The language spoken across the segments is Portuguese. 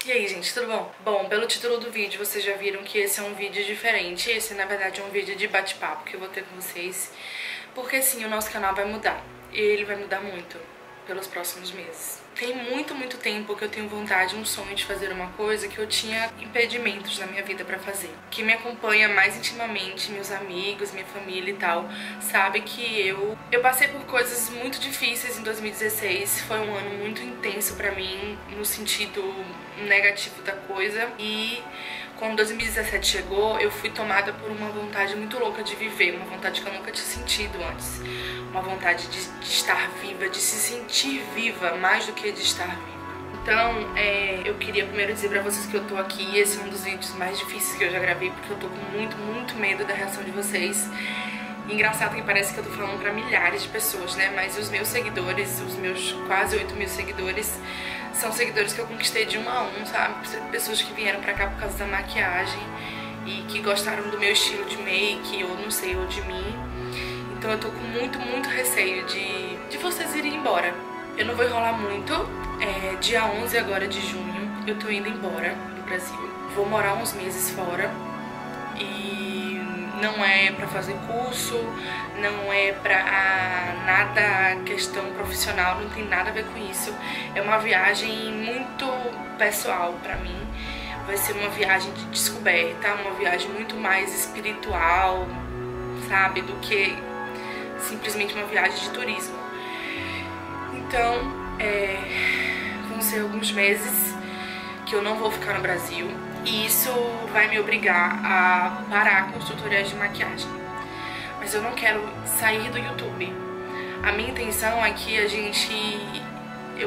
E aí, gente, tudo bom? Bom, pelo título do vídeo, vocês já viram que esse é um vídeo diferente. Esse, na verdade, é um vídeo de bate-papo que eu vou ter com vocês. Porque, sim, o nosso canal vai mudar. E ele vai mudar muito pelos próximos meses. Tem muito tempo que eu tenho vontade, um sonho de fazer uma coisa que eu tinha impedimentos na minha vida pra fazer. Quem me acompanha mais intimamente, meus amigos, minha família e tal, sabe que eu passei por coisas muito difíceis em 2016. Foi um ano muito intenso pra mim, no sentido negativo da coisa. E quando 2017 chegou, eu fui tomada por uma vontade muito louca de viver, uma vontade que eu nunca tinha sentido antes. Uma vontade de estar viva, de se sentir viva, mais do que de estar viva. Então, eu queria primeiro dizer pra vocês que eu tô aqui. Esse é um dos vídeos mais difíceis que eu já gravei, porque eu tô com muito medo da reação de vocês. Engraçado que parece que eu tô falando pra milhares de pessoas, né? Mas os meus seguidores, os meus quase 8.000 seguidores, são seguidores que eu conquistei de um a um, sabe? Pessoas que vieram pra cá por causa da maquiagem e que gostaram do meu estilo de make, ou não sei, ou de mim. Então eu tô com muito receio de vocês irem embora. Eu não vou enrolar muito. Dia 11 agora de junho eu tô indo embora do Brasil. Vou morar uns meses fora. E não é pra fazer curso, não é pra nada questão profissional, não tem nada a ver com isso. É uma viagem muito pessoal pra mim. Vai ser uma viagem de descoberta, uma viagem muito mais espiritual, sabe, do que simplesmente uma viagem de turismo. Então, vão ser alguns meses que eu não vou ficar no Brasil. E isso vai me obrigar a parar com os tutoriais de maquiagem. Mas eu não quero sair do YouTube. A minha intenção é que a gente... Eu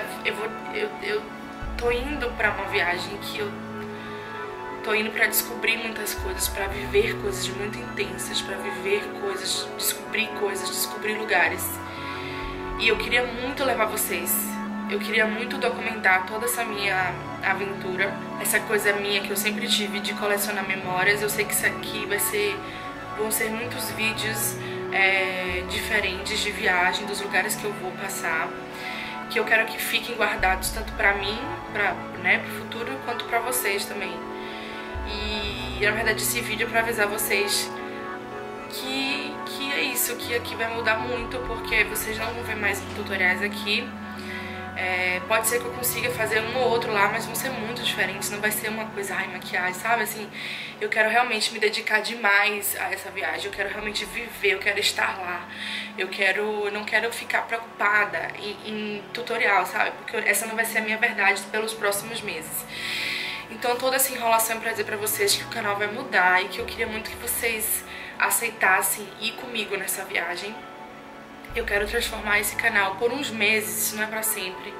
tô indo pra uma viagem que eu tô indo pra descobrir muitas coisas, pra viver coisas muito intensas, pra viver coisas, descobrir lugares. E eu queria muito levar vocês. Eu queria muito documentar toda essa minha aventura, essa coisa minha que eu sempre tive de colecionar memórias. Eu sei que isso aqui vão ser muitos vídeos diferentes de viagem, dos lugares que eu vou passar, que eu quero que fiquem guardados tanto pra mim, pro futuro, quanto pra vocês também. E na verdade esse vídeo é pra avisar vocês que é isso, que aqui vai mudar muito, porque vocês não vão ver mais tutoriais aqui. Pode ser que eu consiga fazer um ou outro lá, mas vão ser muito diferentes, não vai ser uma coisa, maquiagem, sabe? Assim, eu quero realmente me dedicar demais a essa viagem, eu quero realmente viver, eu quero estar lá. Eu não quero ficar preocupada em tutorial, sabe? Porque essa não vai ser a minha verdade pelos próximos meses. Então toda essa enrolação é pra dizer pra vocês que o canal vai mudar e que eu queria muito que vocês aceitassem ir comigo nessa viagem. Eu quero transformar esse canal por uns meses, isso não é pra sempre,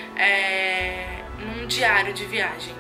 num diário de viagem.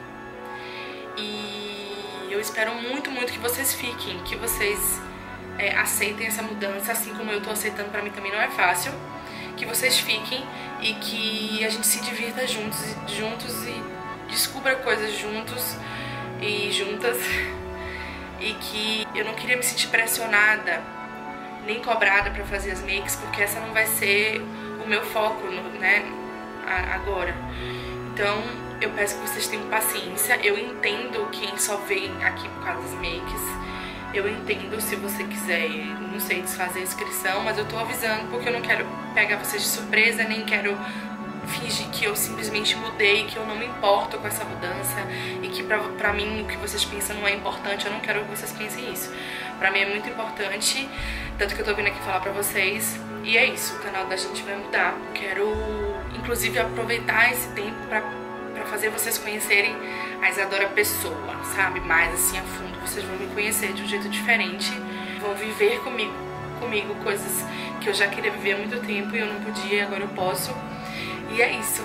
E eu espero muito que vocês fiquem, que vocês aceitem essa mudança, assim como eu tô aceitando. Pra mim também não é fácil. Que vocês fiquem e que a gente se divirta juntos e descubra coisas juntos e juntas. E que eu não queria me sentir pressionada nem cobrada pra fazer as makes, porque essa não vai ser o meu foco, né, agora. Então eu peço que vocês tenham paciência. Eu entendo quem só vem aqui por causa das makes. Eu entendo se você quiser, não sei, desfazer a inscrição, mas eu tô avisando porque eu não quero pegar vocês de surpresa, nem quero fingir que eu simplesmente mudei, que eu não me importo com essa mudança e que pra mim o que vocês pensam não é importante. Eu não quero que vocês pensem isso. Pra mim é muito importante, tanto que eu tô vindo aqui falar pra vocês. E é isso, o canal da gente vai mudar. Quero, inclusive, aproveitar esse tempo pra fazer vocês conhecerem a Isadora pessoa, sabe? Mais assim a fundo. Vocês vão me conhecer de um jeito diferente, vão viver comigo coisas que eu já queria viver há muito tempo e eu não podia, e agora eu posso. E é isso.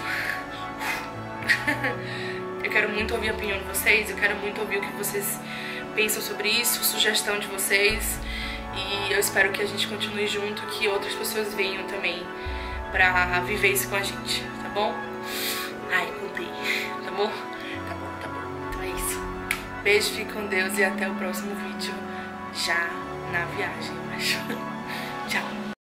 Eu quero muito ouvir a opinião de vocês, eu quero muito ouvir o que vocês pensam sobre isso, sugestão de vocês. E eu espero que a gente continue junto, que outras pessoas venham também pra viver isso com a gente, tá bom? Ai, contei, tá bom? Tá bom. Então é isso. Beijo, fique com Deus e até o próximo vídeo, já na viagem, eu acho. Tchau.